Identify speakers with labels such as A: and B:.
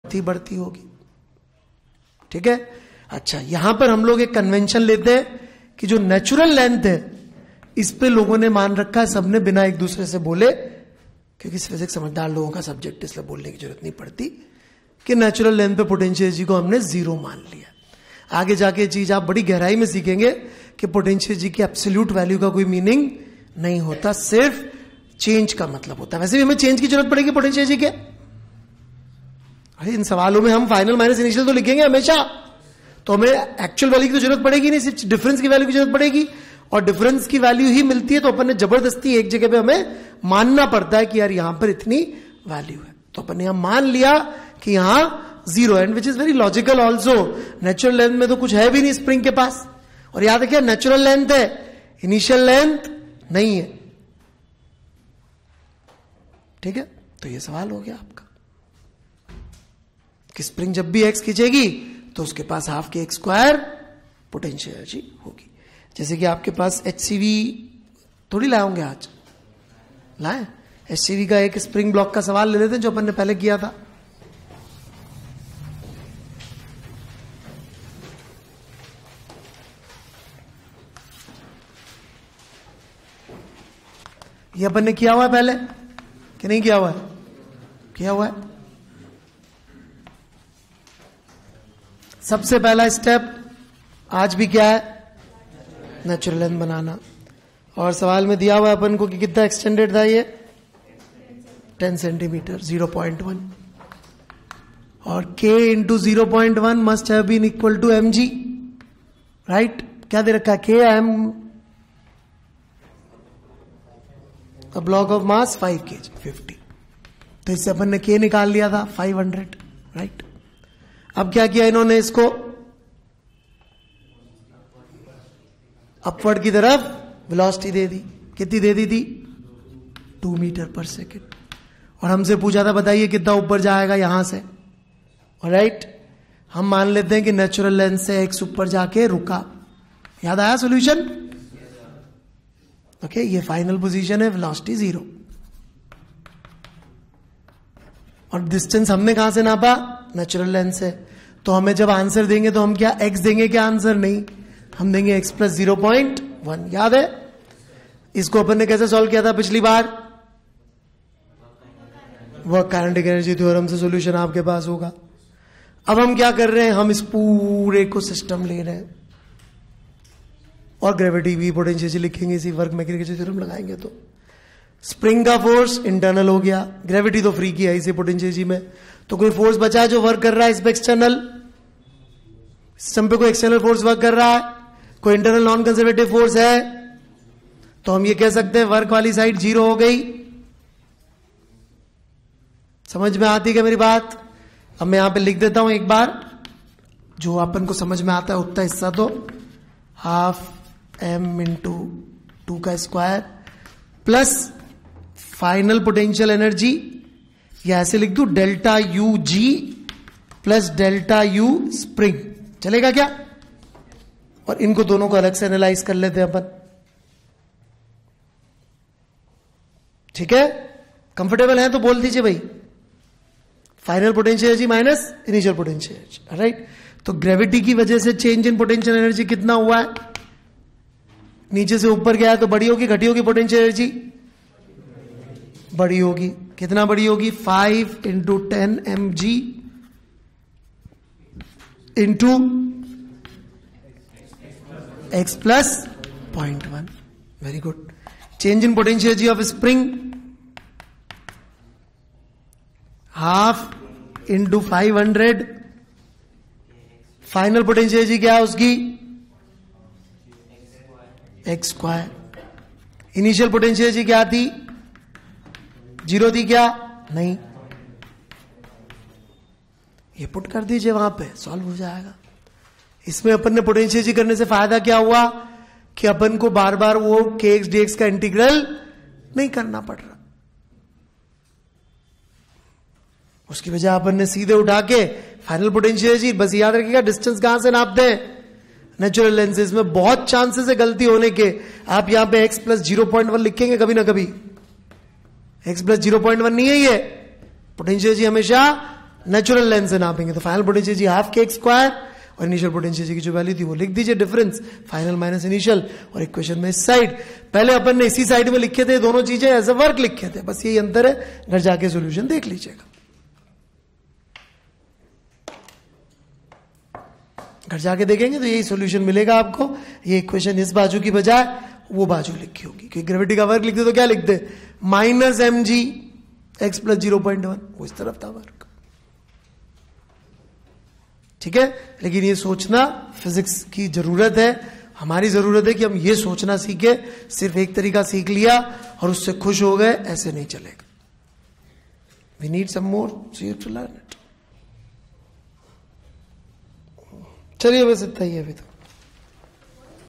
A: बढ़ती होगी। ठीक है, अच्छा यहां पर हम लोग एक कन्वेंशन लेते हैं कि जो नेचुरल लेंथ है इस पे लोगों ने मान रखा है, सबने बिना एक दूसरे से बोले, क्योंकि फिजिक्स समझदार लोगों का सब्जेक्ट इसलिए बोलने की जरूरत नहीं पड़ती, कि नेचुरल लेंथ पे पोटेंशियल एनर्जी को हमने जीरो मान लिया। आगे जाके चीज आप बड़ी गहराई में सीखेंगे कि पोटेंशियल एनर्जी की एब्सोल्यूट वैल्यू का कोई मीनिंग नहीं होता, सिर्फ चेंज का मतलब होता है। वैसे भी हमें चेंज की जरूरत पड़ेगी पोटेंशियल एनर्जी के, अरे इन सवालों में हम फाइनल माइनस इनिशियल तो लिखेंगे हमेशा, तो हमें एक्चुअल वैल्यू की तो जरूरत पड़ेगी नहीं, सिर्फ डिफरेंस की वैल्यू की जरूरत पड़ेगी, और डिफरेंस की वैल्यू ही मिलती है तो अपन ने जबरदस्ती एक जगह पे हमें मानना पड़ता है कि यार यहां पर इतनी वैल्यू है, तो अपन ने यहां मान लिया कि यहां zero, and which is very logical also. Natural length में तो कुछ है भी नहीं स्प्रिंग के पास, और याद रखिए नेचुरल लेंथ है, इनिशियल लेंथ नहीं है। ठीक है, तो ये सवाल हो गया आपका कि स्प्रिंग जब भी एक्स खींचेगी तो उसके पास हाफ के एक्स स्क्वायर पोटेंशियल एनर्जी होगी। जैसे कि आपके पास एचसीवी थोड़ी लाए होंगे आज, लाए एचसीवी का एक स्प्रिंग ब्लॉक का सवाल ले लेते हैं जो अपन ने पहले किया था। ये अपन ने किया हुआ है पहले कि नहीं किया हुआ है? किया हुआ है। सबसे पहला स्टेप आज भी क्या है? नेचुरल लेंथ बनाना। और सवाल में दिया हुआ है अपन को कि कितना एक्सटेंडेड था ये? 10 सेंटीमीटर, 0.1, और k into 0.1 must have been equal to mg, right? क्या दे रखा है? k m, a block of mass 5 kg, 50, तो इससे अपन ने k निकाल लिया था 500, राइट? अब क्या किया इन्होंने? इसको अपवर्ड की तरफ वेलोसिटी दे दी। कितनी दे दी थी? 2 मीटर पर सेकेंड, और हमसे पूछा था बताइए कितना ऊपर जाएगा यहां से, राइट? हम मान लेते हैं कि नेचुरल लेंथ से एक्स ऊपर जाके रुका। याद आया सॉल्यूशन? ओके, ये फाइनल पोजीशन है, वेलोसिटी 0, और डिस्टेंस हमने कहां से नापा? नेचुरल लेंथ से। तो हमें जब आंसर देंगे तो हम क्या एक्स देंगे? क्या आंसर? नहीं, हम देंगे एक्स प्लस 0.1। याद है? इसको अपन ने कैसे सॉल्व किया था पिछली बार? वर्क काइनेटिक एनर्जी थ्योरम से सॉल्यूशन आपके पास होगा। अब हम क्या कर रहे हैं? हम इस पूरे को सिस्टम ले रहे हैं, और ग्रेविटी भी पोटेंशियल लिखेंगे इसी वर्क मैकेनिकल थ्योरम लगाएंगे। तो स्प्रिंग का फोर्स इंटरनल हो गया, ग्रेविटी तो फ्री की है इसे पोटेंशियल में, तो कोई फोर्स बचा है जो वर्क कर रहा है इस पे एक्सटर्नल सिस्टम पे, कोई एक्सटर्नल फोर्स वर्क कर रहा है, कोई इंटरनल नॉन कंजर्वेटिव फोर्स है, तो हम ये कह सकते हैं वर्क वाली साइड 0 हो गई। समझ में आती है मेरी बात? अब मैं यहां पे लिख देता हूं एक बार, जो अपन को समझ में आता है उतना हिस्सा, तो हाफ m इंटू 2 का square plus final potential energy, या ऐसे लिख दू delta U g plus delta U spring, चलेगा क्या? और इनको दोनों को अलग से एनालाइज कर लेते हैं अपन। ठीक है, कंफर्टेबल है तो बोल दीजिए भाई। Final potential energy minus initial potential energy, right? तो ग्रेविटी की वजह से चेंज इन पोटेंशियल एनर्जी कितना हुआ है? नीचे से ऊपर गया है तो बड़ी होगी घटी होगी पोटेंशियल एनर्जी? बड़ी होगी। कितना बड़ी होगी? 5 into 10 mg into x plus 0.1। Very good. Change in potential energy of spring half into 500, final potential energy क्या है उसकी? X square. Initial potential energy क्या थी? 0 थी क्या? नहीं। ये पुट कर दीजिए वहां पे, सॉल्व हो जाएगा। इसमें अपन ने पोटेंशियल एनर्जी करने से फायदा क्या हुआ? कि अपन को बार बार वो kx dx का इंटीग्रल नहीं करना पड़ रहा। उसकी वजह अपन ने सीधे उठा के फाइनल पोटेंशियल एनर्जी, बस याद रखिएगा डिस्टेंस कहां से नापते हैं? नेचुरल लेंसेज में। बहुत चांसेस है गलती होने के, आप यहां पे x प्लस 0.1 लिखेंगे कभी ना कभी, x प्लस 0.1 नहीं है ये, पोटेंशियल एनर्जी हमेशा नेचुरल लेंथ से नापेंगे तो फाइनल पोटेंशियल जी हाफ के एक्स स्क्वायर और इनिशियल पोटेंशियल की जो वैल्यू थी वो लिख दीजिए डिफरेंस फाइनल माइनस इनिशियल और इक्वेशन में इस साइड पहले अपन ने इसी साइड में लिखे थे दोनों चीजें एज अ वर्क लिखे थे बस यही अंतर है घर जाके सॉल्यूशन देख लीजिएगा घर जाके देखेंगे तो यही सॉल्यूशन मिलेगा आपको ये इक्वेशन इस बाजू की बजाय वो बाजू लिखी होगी क्योंकि ग्रेविटी का वर्क लिखते तो क्या लिखते minus m g x plus 0.1 वो इस तरफ था वर्क ठीक है लेकिन ये सोचना फिजिक्स की जरूरत है हमारी जरूरत है कि हम ये सोचना सीखे सिर्फ एक तरीका सीख लिया और उससे खुश हो गए ऐसे नहीं चलेगा we need some more to learn it चलिए बस इतना ही है अभी तो